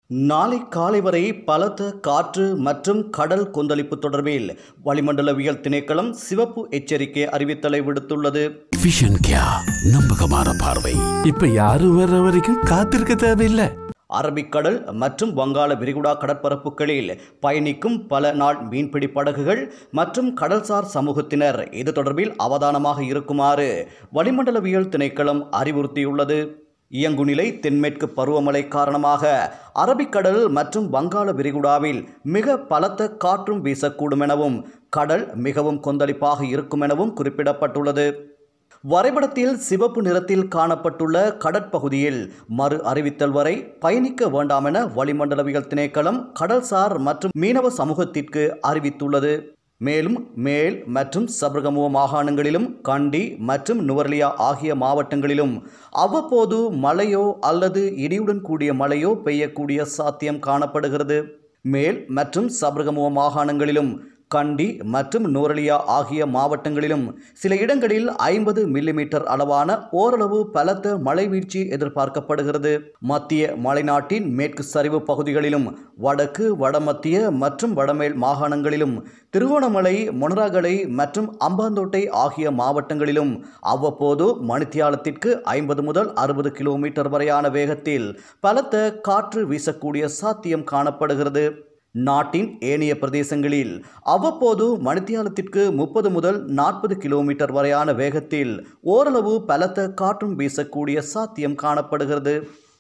நாளை காலை வரை பலத்த காற்று மற்றும் கடல் கொந்தளிப்பு தொடர்பில் வளிமண்டலவியல் திணைக்களம் சிவப்பு எச்சரிக்கை அறிவித்தலை விடுத்துள்ளது. விஷன் கியா நம்பகமான பார்வை. இப்ப யாரும் வர்ற வரைக்கும் காத்திருக்க தேவையில்லை. அரபிக்கடல் மற்றும் வங்காள விரிகுடா கடற்பரப்புகளில் பயணிக்கும் பல நாள் மீன்பிடி படகுகள் மற்றும் கடல்சார் சமூகத்தினர் இது தொடர்பில் அவதானமாக இருக்குமாறு வளிமண்டலவியல் திணைக்களம் அறிவுறுத்தியுள்ளது. இயங்குநிலை தென்மேற்கு பருவமழை காரணமாக அரபிக்கடல் மற்றும் வங்காள விரிகுடாவில் மிக பலத்த காற்றும் வீசக்கூடும் எனவும் கடல் மிகவும் கொந்தளிப்பாக இருக்கும் எனவும் குறிப்பிடப்பட்டுள்ளது. வரைபடத்தில் சிவப்பு நிறத்தில் காணப்பட்டுள்ள கடற்பகுதியில் மறு அறிவித்தல் வரை பயணிக்க வேண்டாம் என வளிமண்டலவியல் திணைக்களம் கடல்சார் மற்றும் மீனவ சமூகத்திற்கு அறிவித்துள்ளது. மேலும் மேல் மற்றும் சபரகமுவ மாகாணங்களிலும் கண்டி மற்றும் நுவரெலியா ஆகிய மாவட்டங்களிலும் அவ்வப்போது மழையோ அல்லது இடியுடன் கூடிய மழையோ பெய்யக்கூடிய சாத்தியம் காணப்படுகிறது. மேல் மற்றும் சபரகமுவ மாகாணங்களிலும் கண்டி மற்றும் நுவரெலியா ஆகிய மாவட்டங்களிலும் சில இடங்களில் 50 மில்லிமீட்டர் அளவான ஓரளவு பலத்த மழை வீழ்ச்சி எதிர்பார்க்கப்படுகிறது. மத்திய மலைநாட்டின் மேற்கு சரிவு பகுதிகளிலும் வடக்கு வடமத்திய மற்றும் வடமேல் மாகாணங்களிலும் திருகோணமலை மொனராகலை மற்றும் அம்பாந்தோட்டை ஆகிய மாவட்டங்களிலும் அவ்வப்போது மணித்தியாலத்திற்கு 50 முதல் 60 கிலோமீட்டர் வரையான வேகத்தில் பலத்த காற்று வீசக்கூடிய சாத்தியம் காணப்படுகிறது. நாட்டின் ஏனைய பிரதேசங்களில் அவ்வப்போது மணித்தியாலத்திற்கு 30 முதல் 40 கிலோமீட்டர் வரையான வேகத்தில் ஓரளவு பலத்த காற்றும் வீசக்கூடிய சாத்தியம் காணப்படுகிறது.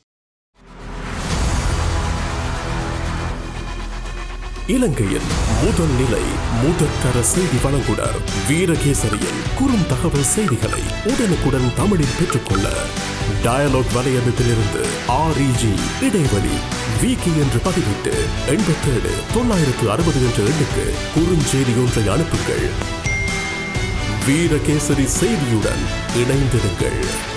இலங்கையின் முதல் நிலை முதற்தர செய்தி வழங்குனர் வீரகேசரியில் குறுந்தகவல் செய்திகளை உடனுக்குடன் தமிழில் பெற்றுக்கொள்ள டயலாக் வலையமைப்பிலிருந்து REG இடைவெளி வீக்கி என்று பதிவிட்டு 87 960 என்ற எண்ணுக்கு குறுஞ்செய்தி ஒன்றை அனுப்புங்கள். வீரகேசரி செய்தியுடன் இணைந்திருங்கள்.